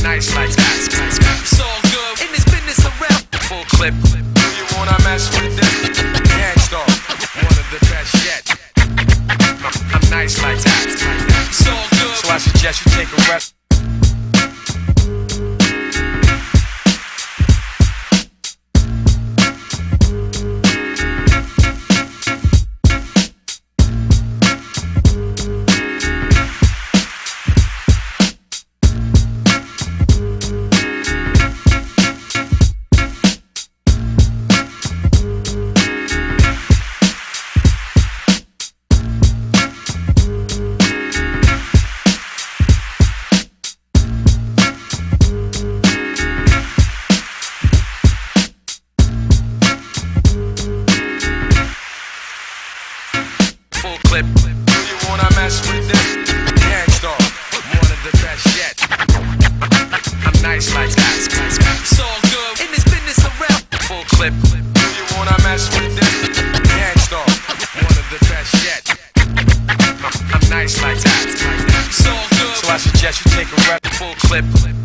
nice like that. It's all good in this business around. Full clip. You wanna mess with this? Gangstar, one of the best yet. I'm nice like that. It's all good. So I suggest you take a rest. Full clip. You wanna mess with this? Gangstar, one of the best yet. I'm nice like that. It's all good in this business around. Full clip. You wanna mess with this? Gangstar, one of the best yet. I'm nice like that. It's all good. So I suggest you take a rep. Full clip.